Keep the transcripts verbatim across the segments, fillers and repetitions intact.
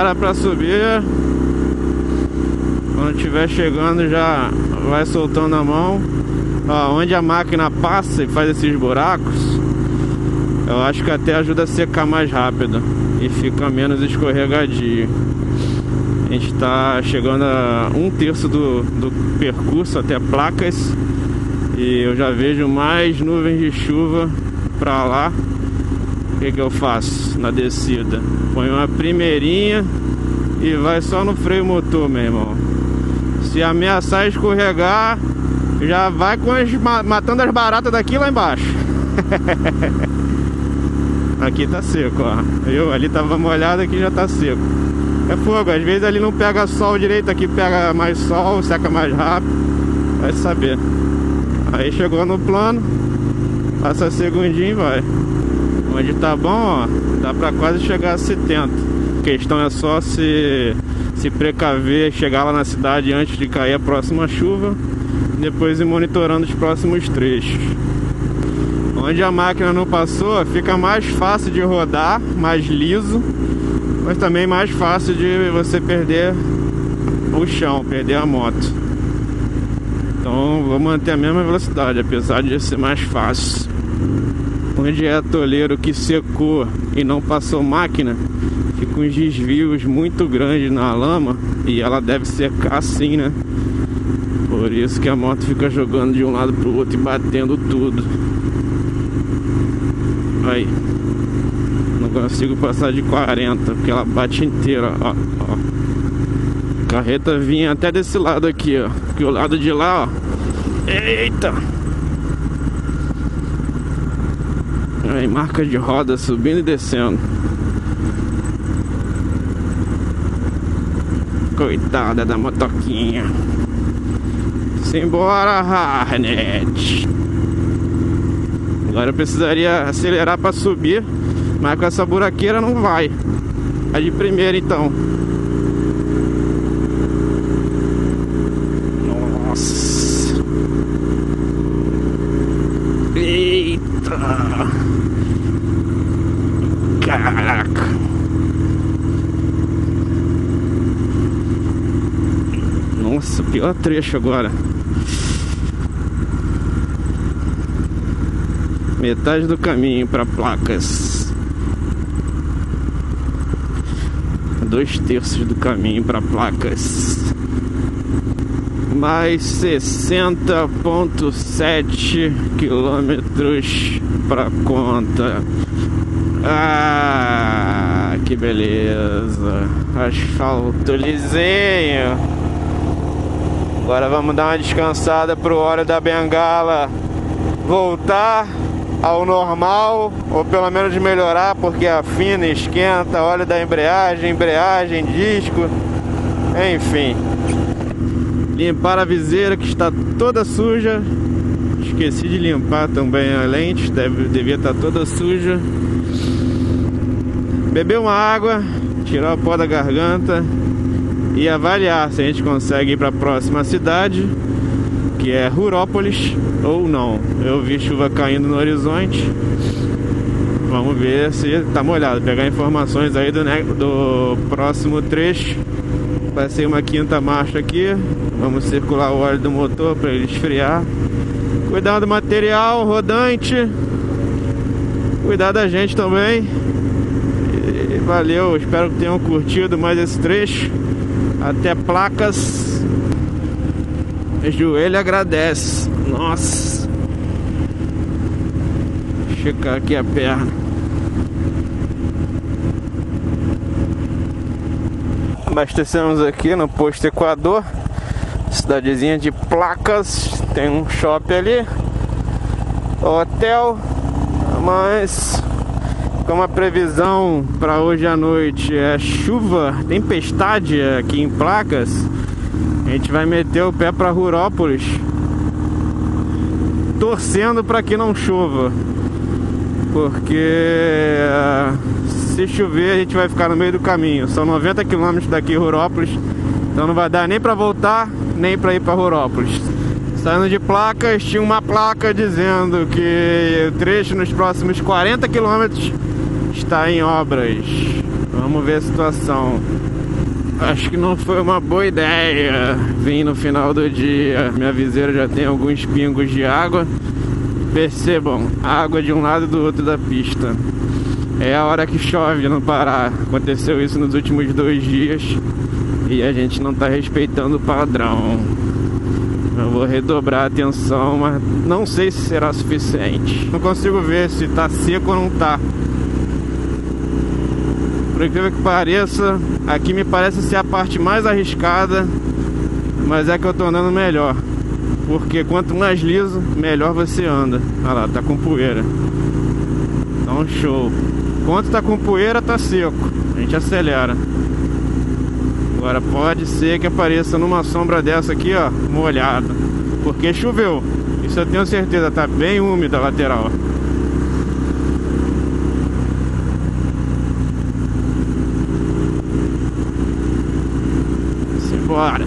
Bora pra subir. Quando estiver chegando já vai soltando a mão. Ó, onde a máquina passa e faz esses buracos, eu acho que até ajuda a secar mais rápido e fica menos escorregadio. A gente tá chegando a um terço do, do percurso até Placas. E eu já vejo mais nuvens de chuva pra lá. O que que eu faço na descida? Põe uma primeirinha e vai só no freio motor, meu irmão. Se ameaçar escorregar, já vai com as, matando as baratas daqui lá embaixo. Aqui tá seco, ó. Eu, ali tava molhado, aqui já tá seco. É fogo, às vezes ali não pega sol direito, aqui pega mais sol, seca mais rápido. Vai saber. Aí chegou no plano, passa segundinho e vai. Onde tá bom, ó, dá pra quase chegar a setenta. A questão é só se, se precaver, chegar lá na cidade antes de cair a próxima chuva. Depois ir monitorando os próximos trechos. Onde a máquina não passou, fica mais fácil de rodar, mais liso, mas também mais fácil de você perder o chão, perder a moto. Então vou manter a mesma velocidade, apesar de ser mais fácil. Onde é atoleiro que secou e não passou máquina, fica uns desvios muito grandes na lama e ela deve secar assim, né? Por isso que a moto fica jogando de um lado pro outro e batendo tudo. Aí, não consigo passar de quarenta, porque ela bate inteira, ó, ó. Carreta vinha até desse lado aqui, ó. Porque o lado de lá, ó. Eita! Aí, marca de roda subindo e descendo. Coitada da motoquinha. Simbora, Harnet. Agora eu precisaria acelerar para subir, mas com essa buraqueira não vai. A de primeira então. Nossa. Eita. Caraca. Nossa, pior trecho agora. Metade do caminho para Placas. Dois terços do caminho para Placas. Mais sessenta vírgula sete quilômetros para conta. Ah, que beleza. Asfalto lisinho. Agora vamos dar uma descansada pro óleo da bengala voltar ao normal, ou pelo menos melhorar, porque afina, esquenta, óleo da embreagem, embreagem, disco, enfim. Limpar a viseira que está toda suja. Esqueci de limpar também a lente, deve, devia estar toda suja. Beber uma água, tirar o pó da garganta e avaliar se a gente consegue ir para a próxima cidade, que é Rurópolis, ou não. Eu vi chuva caindo no horizonte. Vamos ver se tá molhado. Pegar informações aí do, do próximo trecho. Vai ser uma quinta marcha aqui. Vamos circular o óleo do motor para ele esfriar. Cuidar do material rodante. Cuidar da gente também. E valeu, espero que tenham curtido mais esse trecho. Até Placas. O joelho agradece. Nossa. Checar aqui a perna. Abastecemos aqui no posto Equador, cidadezinha de Placas. Tem um shopping ali, hotel. Mas como a previsão para hoje à noite é chuva, tempestade aqui em Placas, a gente vai meter o pé para Rurópolis, torcendo para que não chova, porque se chover a gente vai ficar no meio do caminho. São noventa quilômetros daqui Rurópolis, então não vai dar nem para voltar, nem para ir para Rurópolis. Saindo de Placas, tinha uma placa dizendo que o trecho nos próximos quarenta quilômetros está em obras. Vamos ver a situação. Acho que não foi uma boa ideia vir no final do dia. Minha viseira já tem alguns pingos de água. Percebam, água de um lado e do outro da pista. É a hora que chove no Pará. Aconteceu isso nos últimos dois dias e a gente não está respeitando o padrão. Eu vou redobrar a atenção, mas não sei se será suficiente. Não consigo ver se está seco ou não está. Por incrível que pareça, aqui me parece ser a parte mais arriscada, mas é que eu tô andando melhor. Porque quanto mais liso, melhor você anda. Olha lá, tá com poeira. Então show. Quanto tá com poeira, tá seco. A gente acelera. Agora pode ser que apareça numa sombra dessa aqui, ó, molhada. Porque choveu. Isso eu tenho certeza, tá bem úmida a lateral. Simbora.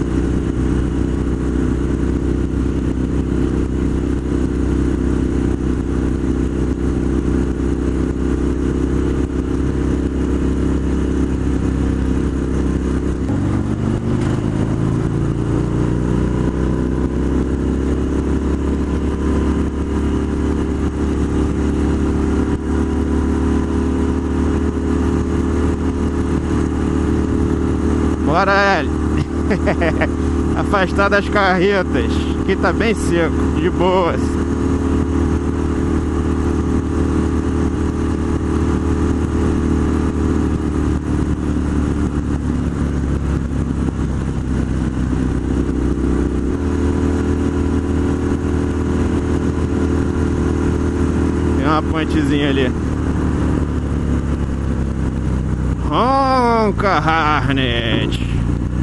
Bora, Hélio. Afastar das carretas. Aqui tá bem seco, de boas. Tem uma pontezinha ali. Ronca, Harnet.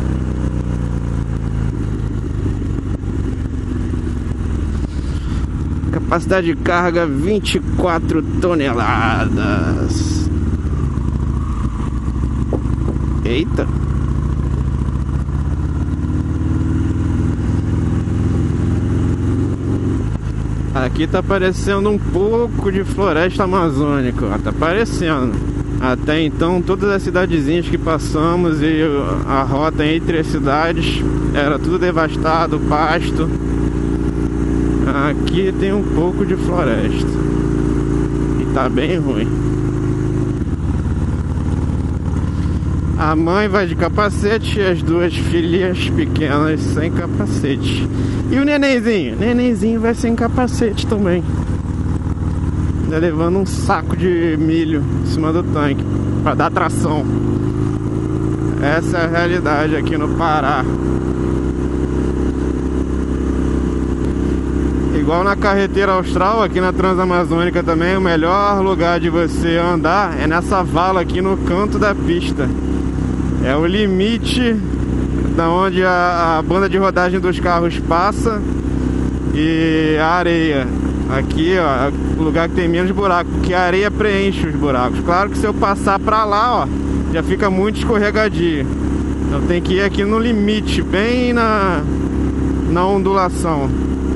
Capacidade de carga vinte e quatro toneladas. Eita. Aqui tá parecendo um pouco de floresta amazônica, ó, tá parecendo. Até então todas as cidadezinhas que passamos e a rota entre as cidades era tudo devastado, pasto. Aqui tem um pouco de floresta e tá bem ruim. A mãe vai de capacete e as duas filhas pequenas sem capacete. E o nenenzinho? O nenenzinho vai sem capacete também. Ainda levando um saco de milho em cima do tanque para dar tração. Essa é a realidade aqui no Pará. Igual na carreteira austral, aqui na Transamazônica também, o melhor lugar de você andar é nessa vala aqui no canto da pista. É o limite da onde a, a banda de rodagem dos carros passa e a areia. Aqui, ó, é o lugar que tem menos buraco, porque a areia preenche os buracos. Claro que se eu passar pra lá, ó, já fica muito escorregadio. Então tem que ir aqui no limite, bem na, na ondulação.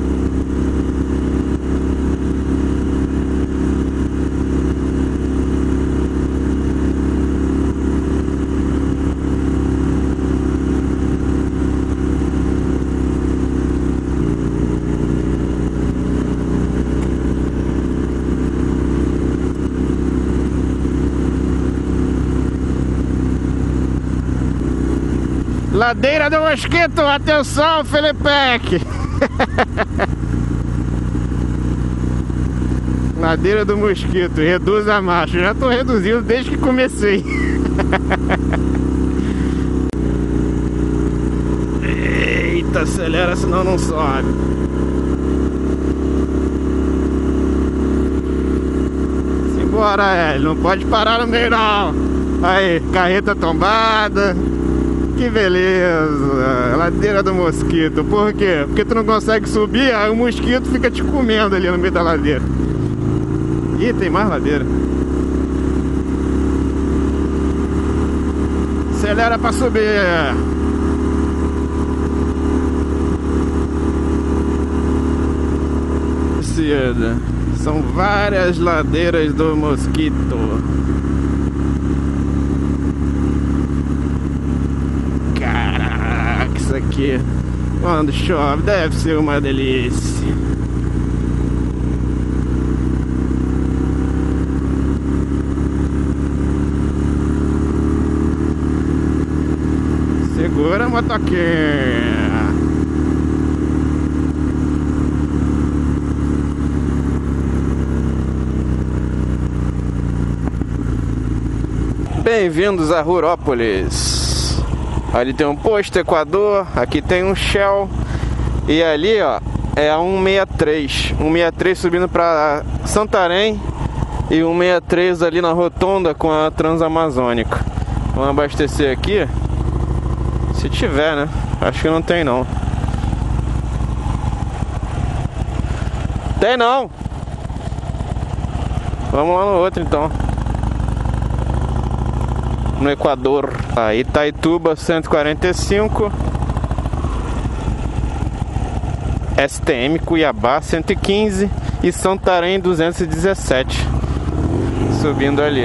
Ladeira do Mosquito, atenção, Felipec! Ladeira do Mosquito, reduz a marcha. Já tô reduzindo desde que comecei. Eita, acelera, senão não sobe. Simbora, Hélio, não pode parar no meio não. Aí, carreta tombada. Que beleza, ladeira do Mosquito. Por quê? Porque tu não consegue subir, aí o mosquito fica te comendo ali no meio da ladeira. Ih, tem mais ladeira. Acelera pra subir. São várias ladeiras do Mosquito. isso aqui. Quando chove, deve ser uma delícia. Segura a motoquinha. Bem-vindos a Rurópolis. Ali tem um posto Equador, aqui tem um Shell. E ali, ó, é a cento e sessenta e três. cento e sessenta e três subindo pra Santarém. E cento e sessenta e três ali na rotonda com a Transamazônica. Vamos abastecer aqui. Se tiver, né? Acho que não tem não. Tem não. Vamos lá no outro então. No Equador. Aí Itaituba cento e quarenta e cinco. S T M Cuiabá cento e quinze. E Santarém duzentos e dezessete. Subindo ali.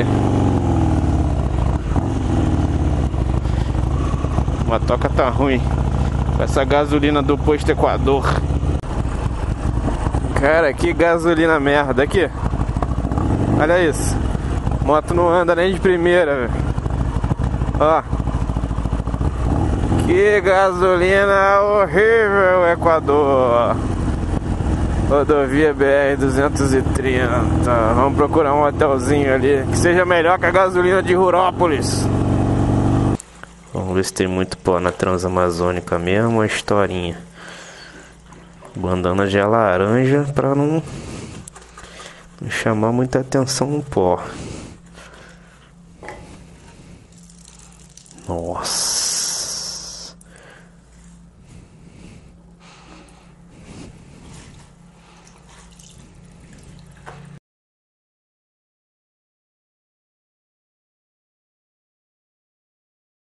A toca tá ruim com essa gasolina do posto Equador. Cara, que gasolina merda. Aqui, olha isso. Moto não anda nem de primeira, velho. Ó, que gasolina horrível, Equador. Rodovia B R duzentos e trinta. Vamos procurar um hotelzinho ali que seja melhor que a gasolina de Rurópolis. Vamos ver se tem muito pó na Transamazônica mesmo, uma historinha. Bandana já é laranja pra não, não chamar muita atenção no pó.